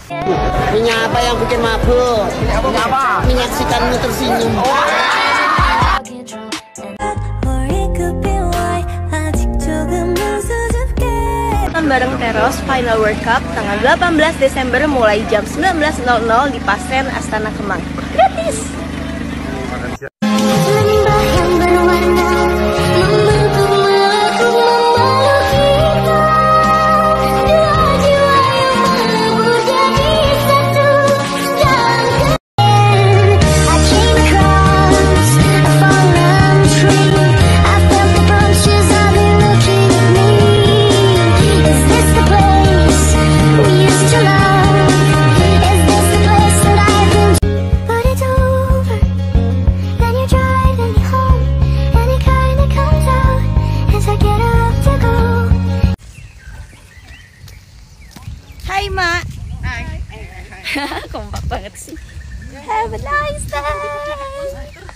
Minyak apa yang bikin mabuk? Minyak apa? Menyaksikanmu tersenyum. Bareng Teros Final World Cup tanggal 18 Desember mulai jam 19.00 di Pasen Astana Kemang. Gratis! Hai Mak. Hai. Kompak banget sih. Have a nice day.